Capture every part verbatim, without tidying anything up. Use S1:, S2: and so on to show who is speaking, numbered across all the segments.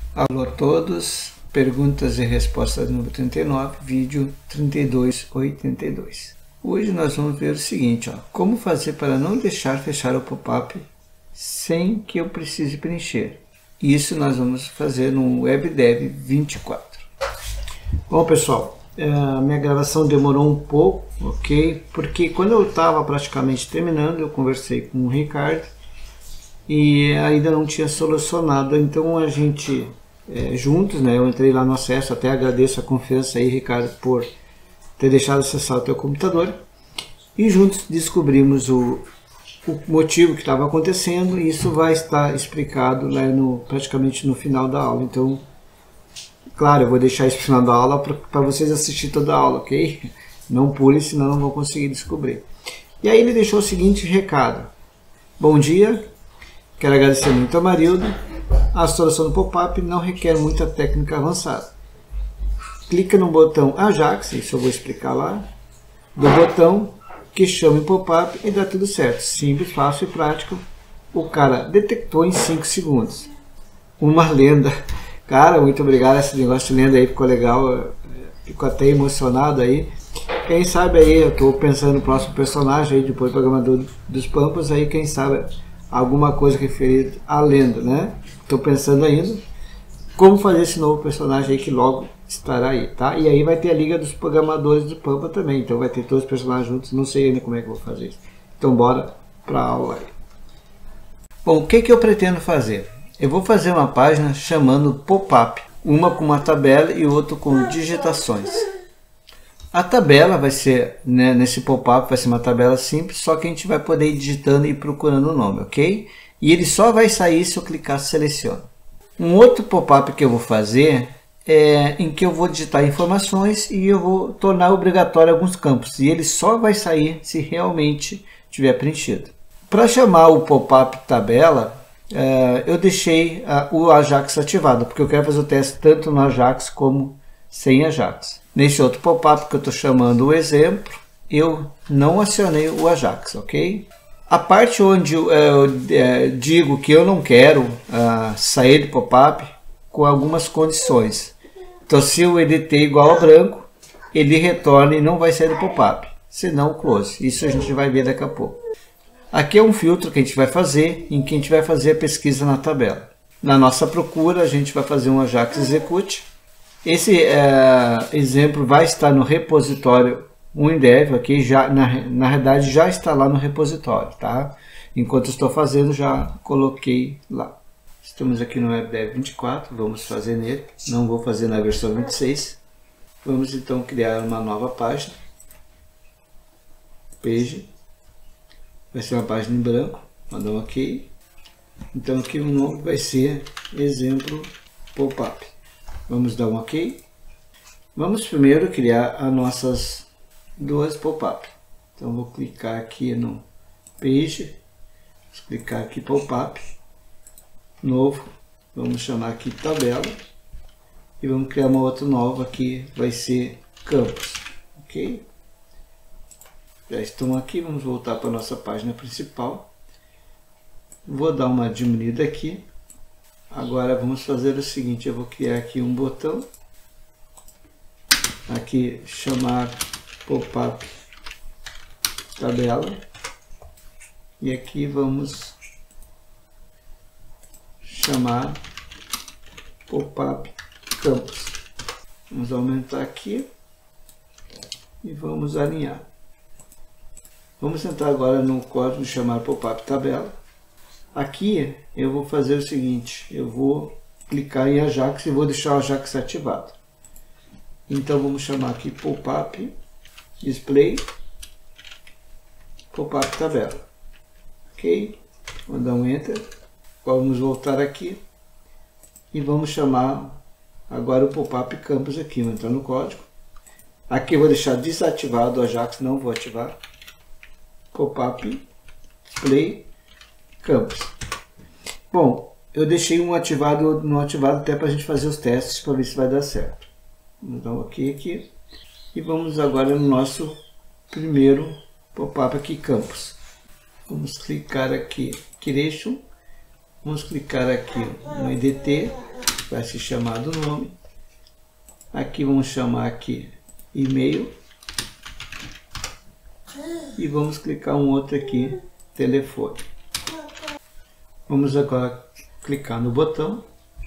S1: Alô a todos, perguntas e respostas número trinta e nove, vídeo trinta e dois oitenta e dois. Hoje nós vamos ver o seguinte, ó, como fazer para não deixar fechar o pop-up sem que eu precise preencher. Isso nós vamos fazer no WebDev vinte e quatro. Bom pessoal, a minha gravação demorou um pouco, ok? Porque quando eu estava praticamente terminando, eu conversei com o Ricardo e ainda não tinha solucionado, então a gente é, juntos, né, eu entrei lá no acesso, até agradeço a confiança aí, Ricardo, por ter deixado acessar o teu computador, e juntos descobrimos o, o motivo que estava acontecendo, e isso vai estar explicado lá no, praticamente no final da aula. Então, claro, eu vou deixar isso no final da aula para vocês assistirem toda a aula, ok? Não pule, senão não vão conseguir descobrir. E aí ele deixou o seguinte recado: bom dia, quero agradecer muito ao Marildo. A solução do pop-up não requer muita técnica avançada. Clica no botão Ajax, isso eu vou explicar lá, do botão que chama em pop-up e dá tudo certo. Simples, fácil e prático. O cara detectou em cinco segundos. Uma lenda. Cara, muito obrigado, esse negócio de lenda aí ficou legal, fico até emocionado aí. Quem sabe aí, eu estou pensando no próximo personagem aí, depois do programador dos Pampas, aí quem sabe alguma coisa referida à lenda, né? Estou pensando ainda como fazer esse novo personagem aí que logo estará aí, tá? E aí vai ter a Liga dos Programadores do Pampa também, então vai ter todos os personagens juntos, não sei ainda como é que eu vou fazer isso. Então bora para a aula aí. Bom, o que que eu pretendo fazer? Eu vou fazer uma página chamando pop-up, uma com uma tabela e outra com digitações. A tabela vai ser, né, nesse pop-up vai ser uma tabela simples, só que a gente vai poder ir digitando e procurando o nome, ok? E ele só vai sair se eu clicar seleciona. Um outro pop-up que eu vou fazer é em que eu vou digitar informações e eu vou tornar obrigatório alguns campos. E ele só vai sair se realmente tiver preenchido. Para chamar o pop-up tabela, é, eu deixei a, o Ajax ativado, porque eu quero fazer o teste tanto no Ajax como sem Ajax. Nesse outro pop-up que eu estou chamando o exemplo, eu não acionei o Ajax, ok? A parte onde eu, eu, eu digo que eu não quero uh, sair do pop-up com algumas condições. Então, se o E D T é igual a branco, ele retorna e não vai sair do pop-up, senão close. Isso a gente vai ver daqui a pouco. Aqui é um filtro que a gente vai fazer, em que a gente vai fazer a pesquisa na tabela. Na nossa procura, a gente vai fazer um Ajax execute. Esse é, exemplo vai estar no repositório Windev, aqui já, na, na realidade já está lá no repositório, tá? Enquanto estou fazendo, já coloquei lá. Estamos aqui no WebDev vinte e quatro, vamos fazer nele, não vou fazer na versão vinte e seis. Vamos então criar uma nova página, page, vai ser uma página em branco, mandar um ok. Então aqui o nome vai ser exemplo pop-up. Vamos dar um ok. Vamos primeiro criar as nossas duas pop-up. Então vou clicar aqui no page, vou clicar aqui pop-up, novo, vamos chamar aqui tabela e vamos criar uma outra nova aqui, vai ser campus, ok? Já estão aqui, vamos voltar para a nossa página principal. Vou dar uma diminuída aqui. Agora vamos fazer o seguinte, eu vou criar aqui um botão, aqui chamar pop-up tabela, e aqui vamos chamar pop-up campus. Vamos aumentar aqui e vamos alinhar. Vamos entrar agora no código chamar pop-up tabela. Aqui eu vou fazer o seguinte, eu vou clicar em Ajax e vou deixar o Ajax ativado. Então vamos chamar aqui pop-up display pop-up tabela, ok? Vamos dar um enter, vamos voltar aqui e vamos chamar agora o pop-up campus aqui, vou entrar no código. Aqui eu vou deixar desativado o Ajax, não vou ativar. Pop-up display campus. Bom, eu deixei um ativado e outro não ativado até para a gente fazer os testes para ver se vai dar certo. Vamos dar um ok aqui e vamos agora no nosso primeiro pop-up aqui, campus. Vamos clicar aqui creation, vamos clicar aqui no E D T vai se chamar do nome. Aqui vamos chamar aqui e-mail. E vamos clicar um outro aqui, telefone. Vamos agora clicar no botão.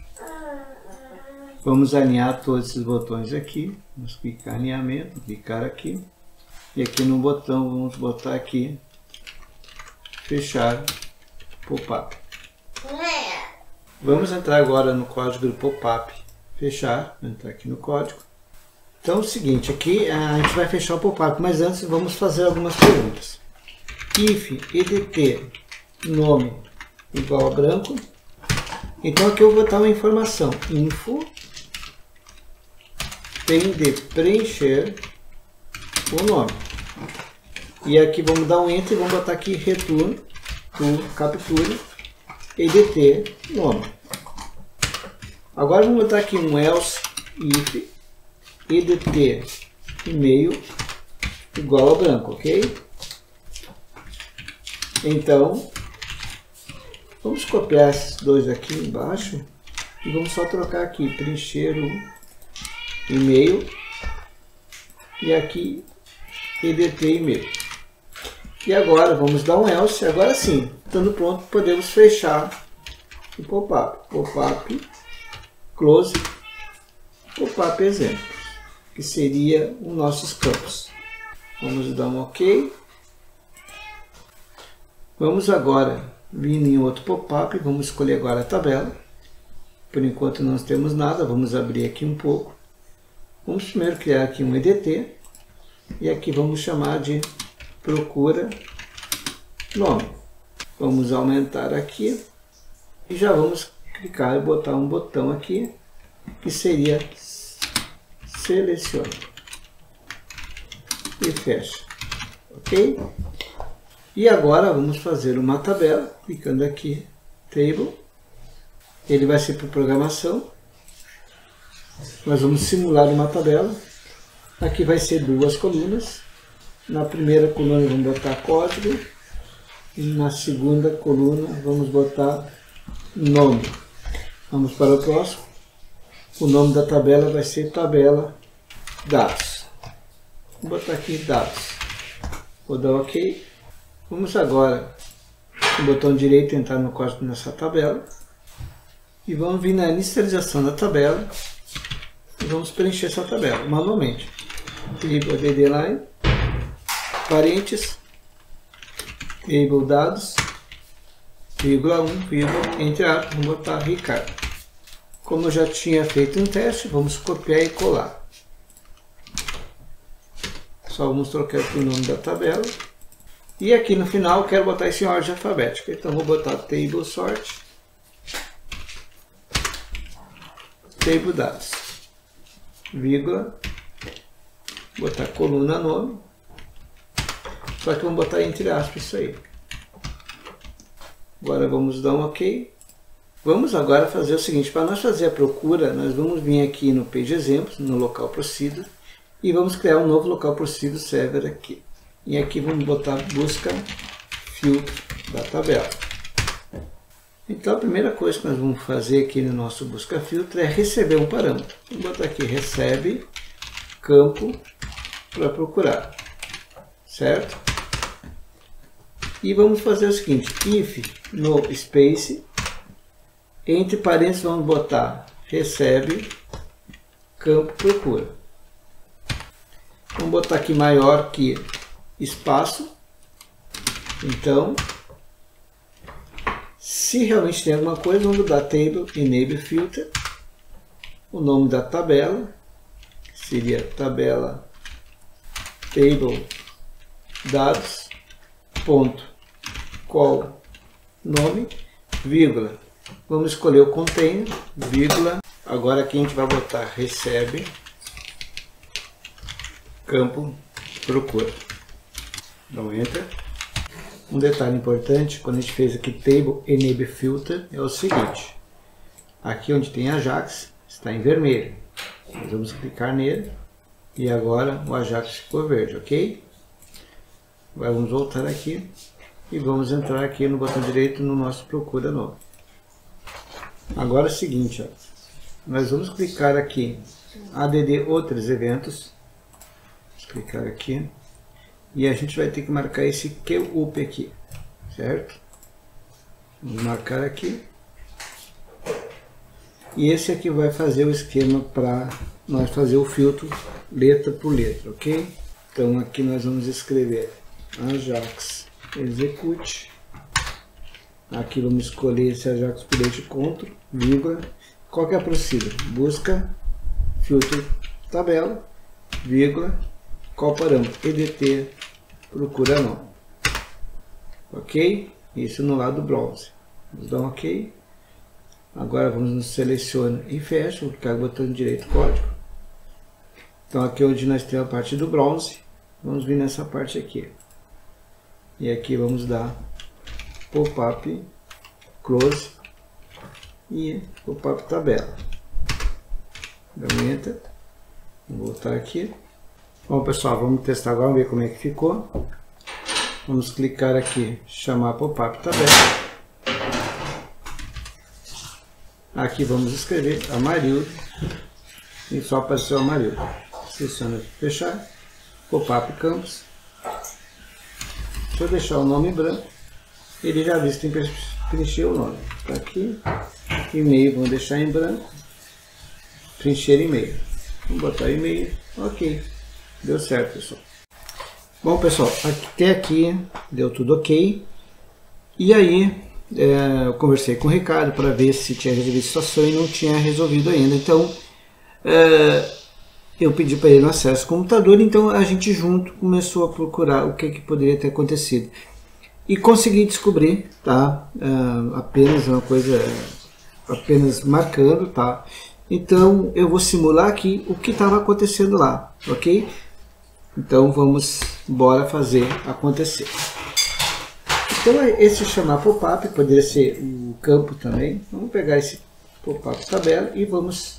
S1: Vamos alinhar todos esses botões aqui. Vamos clicar em alinhamento, clicar aqui. E aqui no botão vamos botar aqui, fechar pop-up. Vamos entrar agora no código do pop-up, fechar, vou entrar aqui no código. Então é o seguinte, aqui a gente vai fechar o pop-up, mas antes vamos fazer algumas perguntas. If edt nome igual a branco, então aqui eu vou botar uma informação, info tem de preencher o nome. E aqui vamos dar um enter e vamos botar aqui return to capture edt nome. Agora vamos botar aqui um else if edt e-mail igual a branco, ok? Então vamos copiar esses dois aqui embaixo e vamos só trocar aqui, preencher o e-mail e aqui edt e-mail. E agora vamos dar um else, agora sim, estando pronto, podemos fechar o pop-up. Pop-up, close, pop-up exemplo, que seria os nossos campos. Vamos dar um ok. Vamos agora vir em outro pop-up, vamos escolher agora a tabela. Por enquanto não temos nada, vamos abrir aqui um pouco. Vamos primeiro criar aqui um edt e aqui vamos chamar de procura nome. Vamos aumentar aqui e já vamos clicar e botar um botão aqui que seria seleciona e fecha, ok? E agora vamos fazer uma tabela, clicando aqui table, ele vai ser para programação. Nós vamos simular uma tabela. Aqui vai ser duas colunas. Na primeira coluna vamos botar código. E na segunda coluna vamos botar nome. Vamos para o próximo. O nome da tabela vai ser tabela dados. Vou botar aqui dados. Vou dar ok. Vamos agora com o botão direito entrar no código nessa tabela. E vamos vir na inicialização da tabela. E vamos preencher essa tabela manualmente. Table ddline, parênteses, table dados, vírgula um, vírgula, entre aspas, vamos botar Ricardo. Como eu já tinha feito um teste, vamos copiar e colar. Só vamos trocar aqui o nome da tabela. E aqui no final eu quero botar isso em ordem alfabética. Então vou botar table sort, table dados, vírgula, botar coluna nome, só que vamos botar entre aspas isso aí. Agora vamos dar um ok. Vamos agora fazer o seguinte, para nós fazer a procura, nós vamos vir aqui no Page Exemplos, no local procedure, e vamos criar um novo local procedure server aqui. E aqui vamos botar busca filtro da tabela. Então a primeira coisa que nós vamos fazer aqui no nosso busca filtro é receber um parâmetro. Vamos botar aqui recebe campo para procurar, certo? E vamos fazer o seguinte, if no space, entre parênteses vamos botar recebe campo procura. Vamos botar aqui maior que espaço. Então, se realmente tem alguma coisa, vamos dar table enable filter, o nome da tabela, que seria tabela table dados ponto qual nome, vírgula, vamos escolher o container, vírgula, agora aqui a gente vai botar recebe campo procura. Dá um enter. Um detalhe importante, quando a gente fez aqui table enable filter, é o seguinte, aqui onde tem Ajax está em vermelho, nós vamos clicar nele e agora o Ajax ficou verde, ok? Agora vamos voltar aqui e vamos entrar aqui no botão direito no nosso procura nome. Agora é o seguinte, ó, nós vamos clicar aqui, A D D outros eventos, clicar aqui, e a gente vai ter que marcar esse Queue Up aqui, certo? Vamos marcar aqui. E esse aqui vai fazer o esquema para nós fazer o filtro letra por letra, ok? Então aqui nós vamos escrever Ajax Execute. Aqui vamos escolher esse Ajax Update Control, vírgula. Qual que é a procedura? Busca, filtro, tabela, vírgula. Qual parâmetro? E D T, procura não. Ok? Isso no lado do browser. Vamos dar um ok. Agora vamos no seleciona e fecha, vou clicar no botão direito código. Então aqui onde nós temos a parte do browser, vamos vir nessa parte aqui. E aqui vamos dar pop-up close e pop-up tabela. Dá um enter. Vou voltar aqui. Bom pessoal, vamos testar agora, ver como é que ficou. Vamos clicar aqui, chamar pop-up tabela. Aqui vamos escrever Amarildo e só apareceu Amarildo. Seleciona fechar, pop-up campos. Se eu deixar o nome em branco, ele já disse que tem que preencher o nome. Tá aqui, e-mail, vamos deixar em branco, preencher e-mail. Vamos botar e-mail, ok, deu certo pessoal. Bom pessoal, até aqui deu tudo ok. E aí, É, eu conversei com o Ricardo para ver se tinha resolvido a situação e não tinha resolvido ainda. Então é, eu pedi para ele acesso ao computador, então a gente junto começou a procurar o que, que poderia ter acontecido. E consegui descobrir, tá? É, apenas uma coisa, apenas marcando, tá? Então eu vou simular aqui o que estava acontecendo lá, ok? Então vamos, bora fazer acontecer. Então esse chamar pop-up, poderia ser o campo também. Vamos pegar esse pop-up tabela e vamos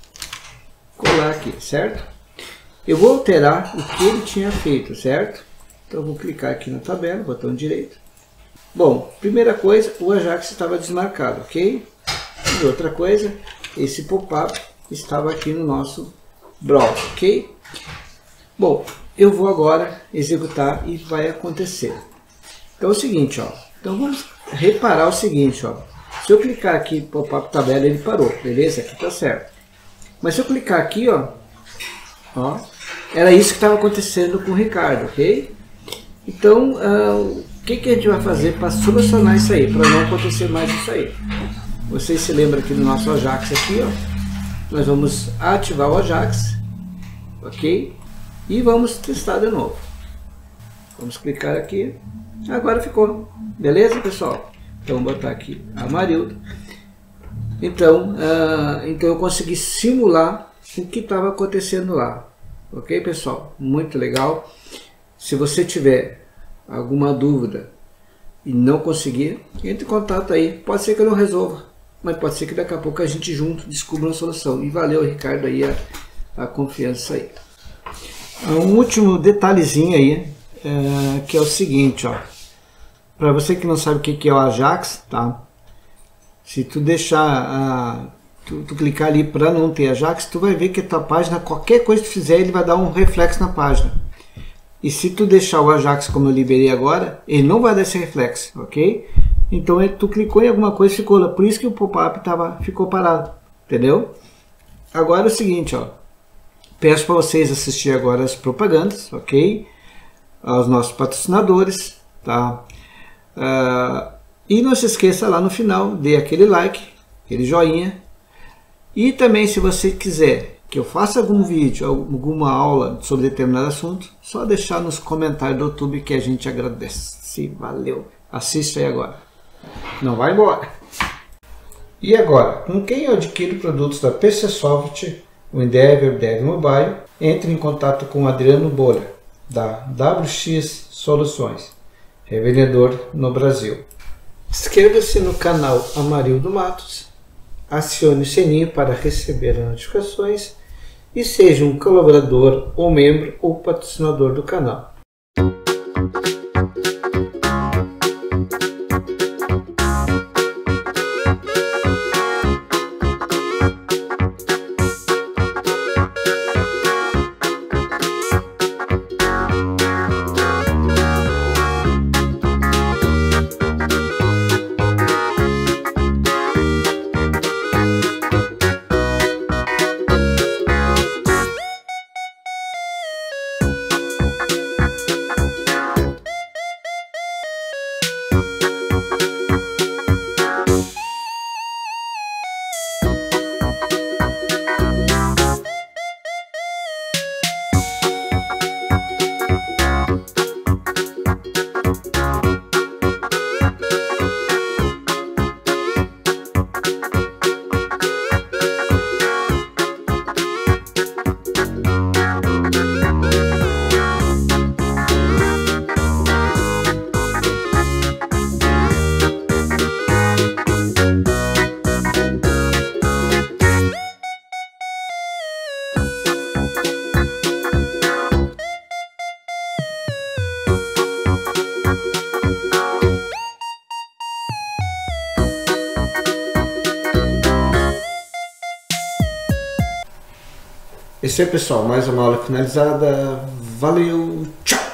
S1: colar aqui, certo? Eu vou alterar o que ele tinha feito, certo? Então vou clicar aqui na tabela, botão direito. Bom, primeira coisa, o Ajax estava desmarcado, ok? E outra coisa, esse pop-up estava aqui no nosso browser, ok? Bom, eu vou agora executar e vai acontecer. Então é o seguinte, ó. Então vamos reparar o seguinte, ó. Se eu clicar aqui pop-up tabela, ele parou, beleza? Aqui tá certo. Mas se eu clicar aqui, ó, ó, era isso que estava acontecendo com o Ricardo, ok? Então, uh, o que, que a gente vai fazer para solucionar isso aí, para não acontecer mais isso aí? Vocês se lembram aqui do nosso Ajax aqui, ó. Nós vamos ativar o Ajax, ok? E vamos testar de novo. Vamos clicar aqui. Agora ficou, beleza pessoal? Então vou botar aqui Amarildo. Então, uh, então eu consegui simular o que estava acontecendo lá, ok pessoal? Muito legal. Se você tiver alguma dúvida e não conseguir, entre em contato aí. Pode ser que eu não resolva, mas pode ser que daqui a pouco a gente junto descubra uma solução. E valeu Ricardo aí a, a confiança aí. Um último detalhezinho aí. É, que é o seguinte, ó, para você que não sabe o que, que é o Ajax, tá? Se tu deixar, uh, tu, tu clicar ali para não ter Ajax, tu vai ver que a tua página, qualquer coisa que tu fizer, ele vai dar um reflexo na página. E se tu deixar o Ajax como eu liberei agora, ele não vai dar esse reflexo, ok? Então tu clicou em alguma coisa e ficou lá, por isso que o pop-up tava, ficou parado, entendeu? Agora é o seguinte, ó, peço para vocês assistir agora as propagandas, ok? Aos nossos patrocinadores, tá? Uh, e não se esqueça lá no final, dê aquele like, aquele joinha. E também se você quiser que eu faça algum vídeo, alguma aula sobre determinado assunto, só deixar nos comentários do YouTube que a gente agradece. Valeu! Assista aí agora. Não vai embora! E agora, com quem eu adquiro produtos da PCsoft, o Endeavor, Dev Mobile, entre em contato com o Adriano Bolha, da W X Soluções, revendedor no Brasil. Inscreva-se no canal Amarildo Matos, acione o sininho para receber as notificações e seja um colaborador ou membro ou patrocinador do canal. isso aí, pessoal, mais uma aula finalizada. Valeu, tchau!